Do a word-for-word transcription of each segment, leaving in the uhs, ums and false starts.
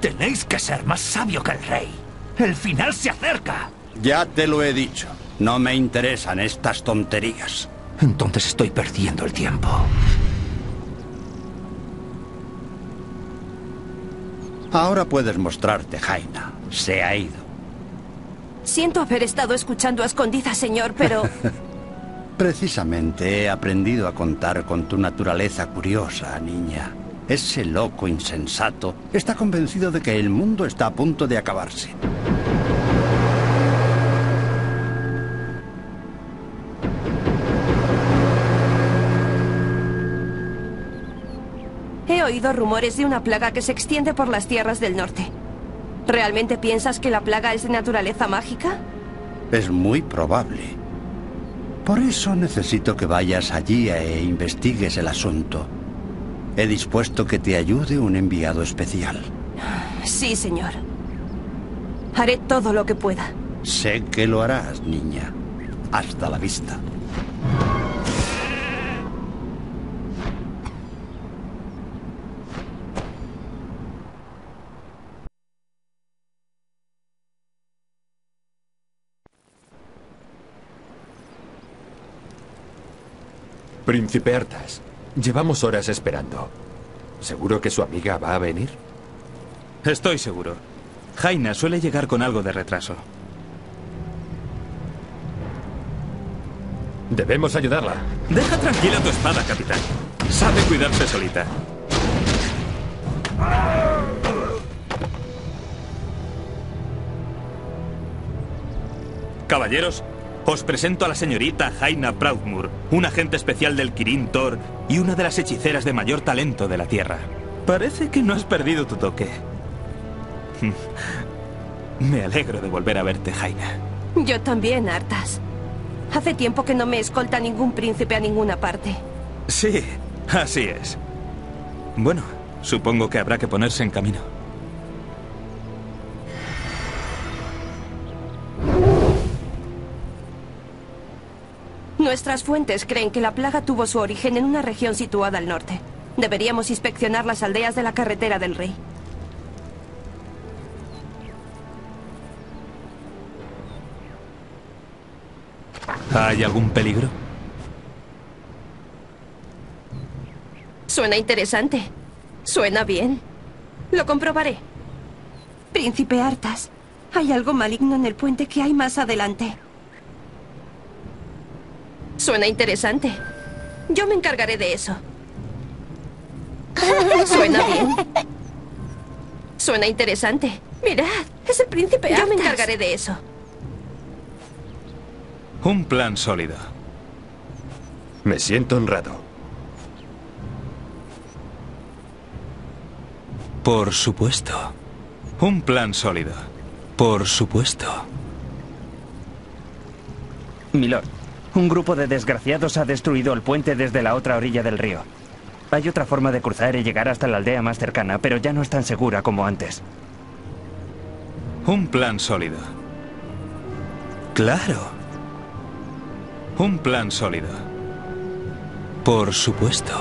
Tenéis que ser más sabio que el rey. El final se acerca. Ya te lo he dicho. No me interesan estas tonterías. Entonces estoy perdiendo el tiempo. Ahora puedes mostrarte, Jaina. Se ha ido. Siento haber estado escuchando a escondidas, señor, pero... Precisamente he aprendido a contar con tu naturaleza curiosa, niña. Ese loco insensato está convencido de que el mundo está a punto de acabarse. He oído rumores de una plaga que se extiende por las tierras del norte. ¿Realmente piensas que la plaga es de naturaleza mágica? Es muy probable. Por eso necesito que vayas allí e investigues el asunto. He dispuesto que te ayude un enviado especial. Sí, señor. Haré todo lo que pueda. Sé que lo harás, niña. Hasta la vista. Príncipe Arthas, llevamos horas esperando. ¿Seguro que su amiga va a venir? Estoy seguro. Jaina suele llegar con algo de retraso. Debemos ayudarla. Deja tranquila tu espada, capitán. Sabe cuidarse solita. Caballeros, os presento a la señorita Jaina Proudmoore, un agente especial del Kirin Tor y una de las hechiceras de mayor talento de la Tierra. Parece que no has perdido tu toque. Me alegro de volver a verte, Jaina. Yo también, Arthas. Hace tiempo que no me escolta ningún príncipe a ninguna parte. Sí, así es. Bueno, supongo que habrá que ponerse en camino. Nuestras fuentes creen que la plaga tuvo su origen en una región situada al norte. Deberíamos inspeccionar las aldeas de la carretera del rey. ¿Hay algún peligro? Suena interesante. Suena bien. Lo comprobaré. Príncipe Arthas, hay algo maligno en el puente que hay más adelante. Suena interesante. Yo me encargaré de eso. Suena bien. Suena interesante. Mirad, es el príncipe Arthas. Yo me encargaré de eso. Un plan sólido. Me siento honrado. Por supuesto. Un plan sólido. Por supuesto. Milord, un grupo de desgraciados ha destruido el puente desde la otra orilla del río. Hay otra forma de cruzar y llegar hasta la aldea más cercana, pero ya no es tan segura como antes. Un plan sólido. Claro. Un plan sólido. Por supuesto.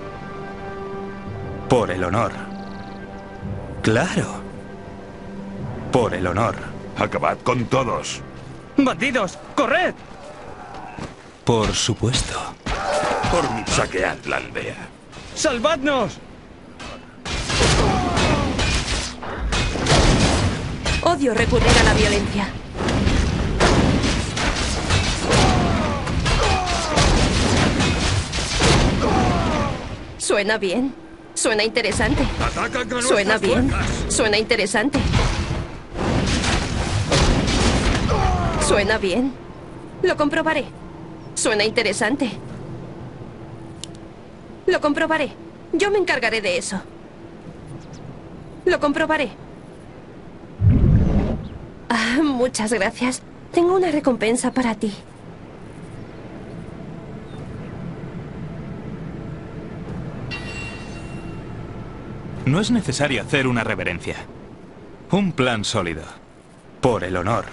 Por el honor. Claro. Por el honor. Acabad con todos. ¡Bandidos! ¡Corred! Por supuesto. Por mí, saquead la aldea. ¡Salvadnos! Odio recurrir a la violencia. Suena bien. Suena interesante. Atacan con Suena nuestras bien. fuerzas. Suena interesante. Suena bien. Lo comprobaré. Suena interesante. Lo comprobaré. Yo me encargaré de eso. Lo comprobaré. Ah, muchas gracias. Tengo una recompensa para ti. No es necesario hacer una reverencia. Un plan sólido. Por el honor.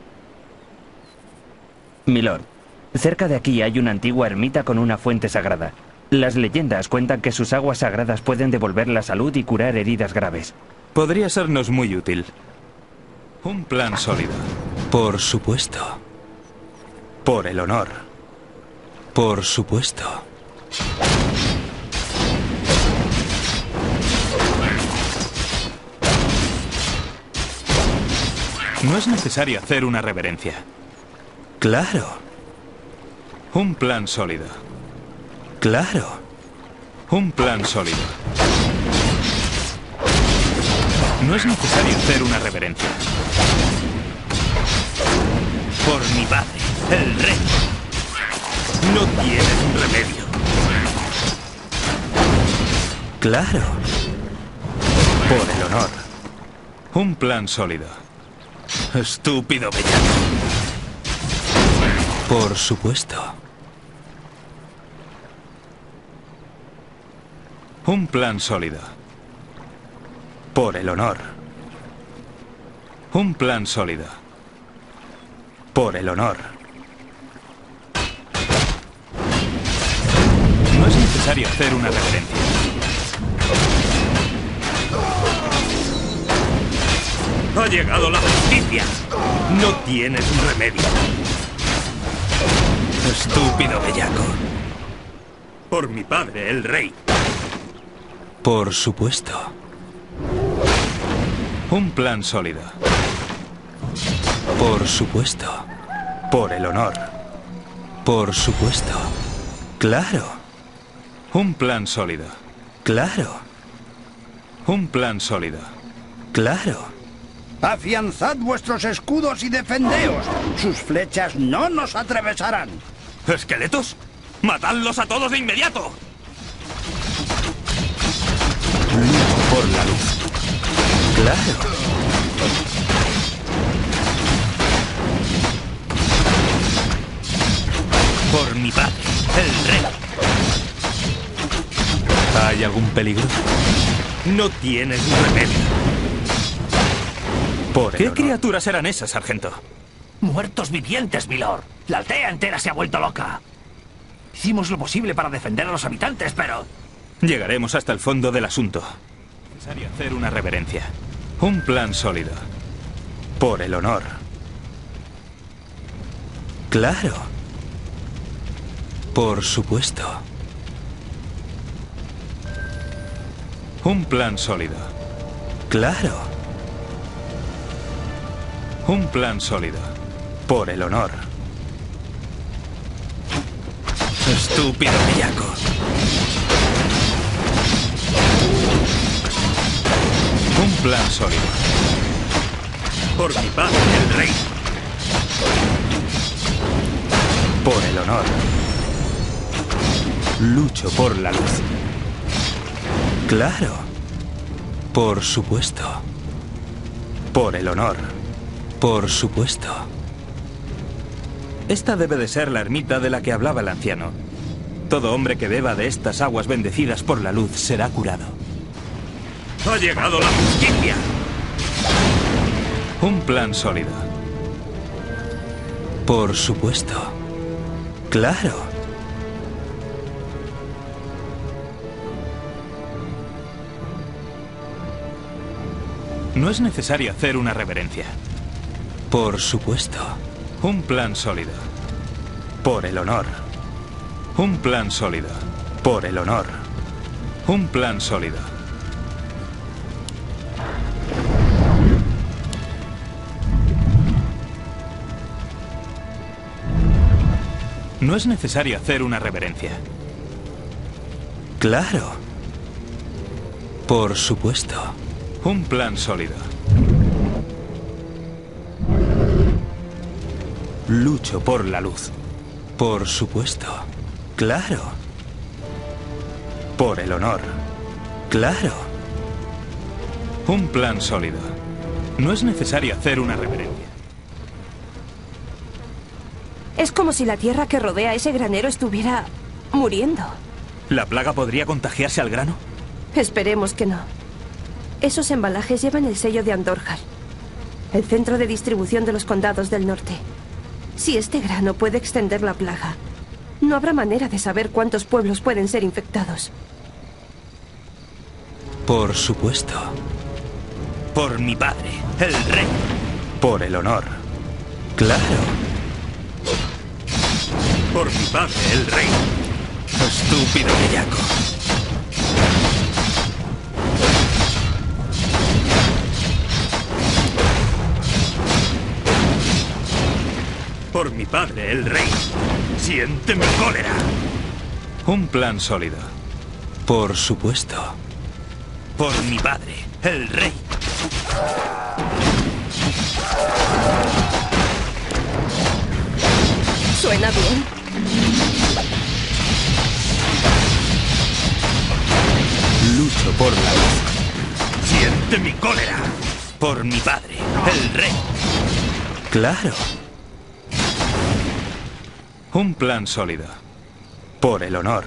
Milord, cerca de aquí hay una antigua ermita con una fuente sagrada. Las leyendas cuentan que sus aguas sagradas pueden devolver la salud y curar heridas graves. Podría sernos muy útil. Un plan sólido. Por supuesto. Por el honor. Por supuesto. No es necesario hacer una reverencia. Claro. Un plan sólido. Claro. Un plan sólido. No es necesario hacer una reverencia. Por mi padre, el rey. No tienes un remedio. Claro. Por el honor. Un plan sólido. Estúpido bellaco. Por supuesto. Un plan sólido. Por el honor. Un plan sólido. Por el honor. No es necesario hacer una reverencia. Ha llegado la justicia. No tienes un remedio. Estúpido bellaco. Por mi padre, el rey. Por supuesto. Un plan sólido. Por supuesto. Por el honor. Por supuesto. Claro. Un plan sólido. Claro. Un plan sólido. Claro. Afianzad vuestros escudos y defendeos. Sus flechas no nos atravesarán. ¿Esqueletos? ¡Matadlos a todos de inmediato! Por la luz. Claro. Por mi padre, el rey. ¿Hay algún peligro? No tienes remedio. Por ¿Qué criaturas eran esas, sargento? Muertos vivientes, milord. La aldea entera se ha vuelto loca. Hicimos lo posible para defender a los habitantes, pero... Llegaremos hasta el fondo del asunto. Es necesario hacer una reverencia. Un plan sólido. Por el honor. Claro. Por supuesto. Un plan sólido. Claro. Un plan sólido. Por el honor. Estúpido bellaco. Un plan sólido. Por mi padre, el rey. Por el honor. Lucho por la luz. Claro. Por supuesto. Por el honor. Por supuesto. Esta debe de ser la ermita de la que hablaba el anciano. Todo hombre que beba de estas aguas bendecidas por la luz será curado. ¡Ha llegado la justicia! Un plan sólido. Por supuesto. Claro. No es necesario hacer una reverencia. Por supuesto. Un plan sólido. Por el honor. Un plan sólido. Por el honor. Un plan sólido. No es necesario hacer una reverencia. Claro. Por supuesto. Un plan sólido. Lucho por la luz. Por supuesto. Claro. Por el honor. Claro. Un plan sólido. No es necesario hacer una reverencia. Es como si la tierra que rodea ese granero estuviera muriendo. ¿La plaga podría contagiarse al grano? Esperemos que no. Esos embalajes llevan el sello de Andorhal, el centro de distribución de los condados del norte. Si este grano puede extender la plaga, no habrá manera de saber cuántos pueblos pueden ser infectados. Por supuesto. Por mi padre, el rey. Por el honor. Claro. Por mi padre, el rey. Estúpido bellaco. Por mi padre, el rey. Siente mi cólera. Un plan sólido. Por supuesto. Por mi padre, el rey. Suena bien. Lucho por la luz. Siente mi cólera. Por mi padre, el rey. Claro. Un plan sólido. Por el honor.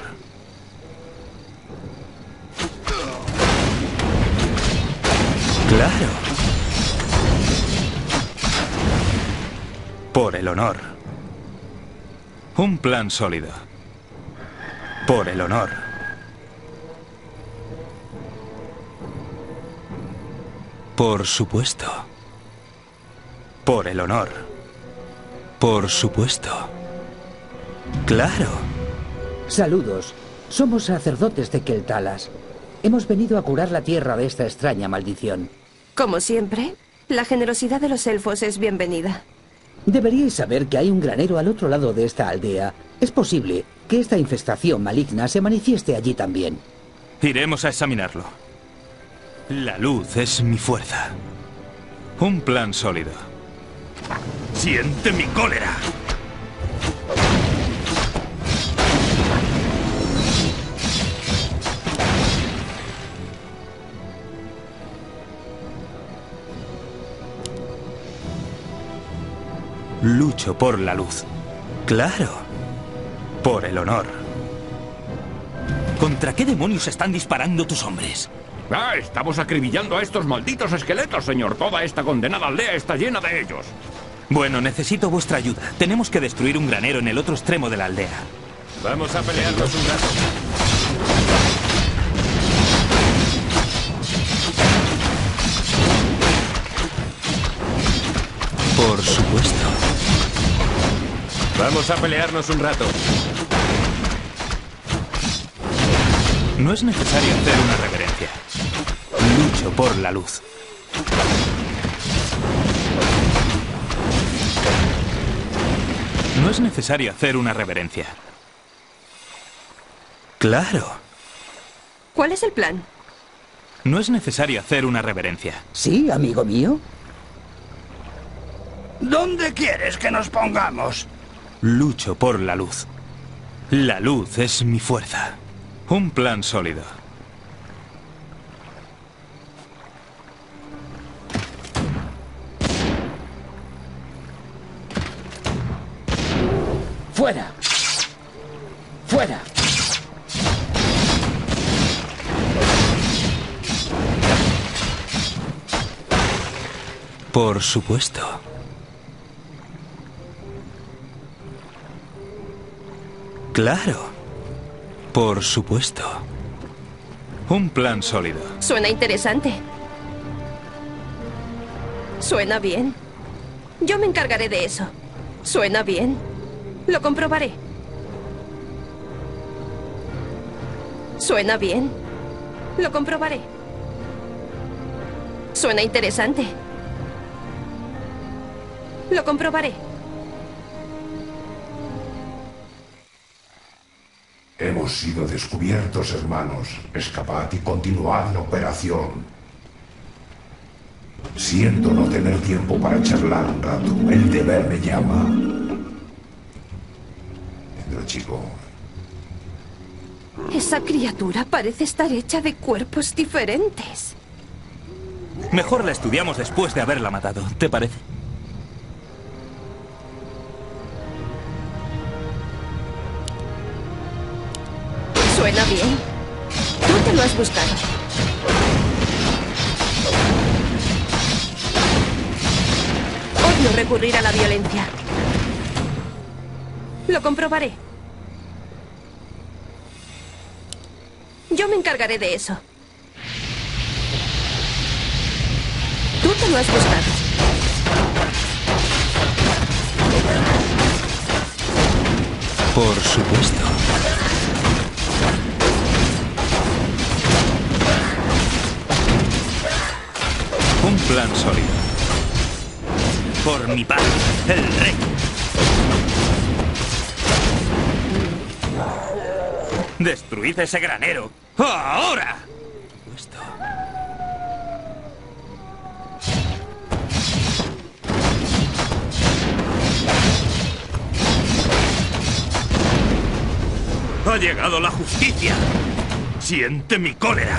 Claro. Por el honor. Un plan sólido. Por el honor. Por supuesto. Por el honor. Por supuesto. Claro. Saludos. Somos sacerdotes de Keltalas. Hemos venido a curar la tierra de esta extraña maldición. Como siempre, la generosidad de los elfos es bienvenida. Deberíais saber que hay un granero al otro lado de esta aldea. Es posible que esta infestación maligna se manifieste allí también. Iremos a examinarlo. La luz es mi fuerza. Un plan sólido. Siente mi cólera. Lucho por la luz. Claro. Por el honor. ¿Contra qué demonios están disparando tus hombres? Ah, estamos acribillando a estos malditos esqueletos, señor. Toda esta condenada aldea está llena de ellos. Bueno, necesito vuestra ayuda. Tenemos que destruir un granero en el otro extremo de la aldea. Vamos a pelearnos un rato. Por supuesto. Vamos a pelearnos un rato. No es necesario hacer una reverencia. Lucho por la luz. No es necesario hacer una reverencia. Claro. ¿Cuál es el plan? No es necesario hacer una reverencia. ¿Sí, amigo mío? ¿Dónde quieres que nos pongamos? Lucho por la luz. La luz es mi fuerza. Un plan sólido. ¡Fuera! ¡Fuera! Por supuesto. Claro. Por supuesto. Un plan sólido. Suena interesante. Suena bien. Yo me encargaré de eso. Suena bien. Lo comprobaré. Suena bien. Lo comprobaré. Suena interesante. Lo comprobaré. Hemos sido descubiertos, hermanos. Escapad y continuad la operación. Siento no tener tiempo para charlar un rato. El deber me llama. Pero, chico... Esa criatura parece estar hecha de cuerpos diferentes. Mejor la estudiamos después de haberla matado, ¿te parece? Suena bien. Tú te lo has buscado. Odio recurrir a la violencia. Lo comprobaré. Yo me encargaré de eso. Tú te lo has buscado. Por supuesto. Un plan sólido. Por mi padre, el rey. Destruid ese granero. ¡Ahora! Esto. Ha llegado la justicia. Siente mi cólera.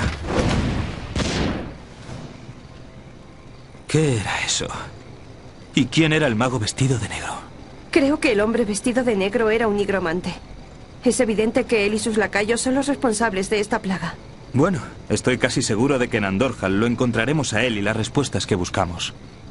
¿Qué era eso? ¿Y quién era el mago vestido de negro? Creo que el hombre vestido de negro era un nigromante. Es evidente que él y sus lacayos son los responsables de esta plaga. Bueno, estoy casi seguro de que en Andorhal lo encontraremos a él y las respuestas que buscamos.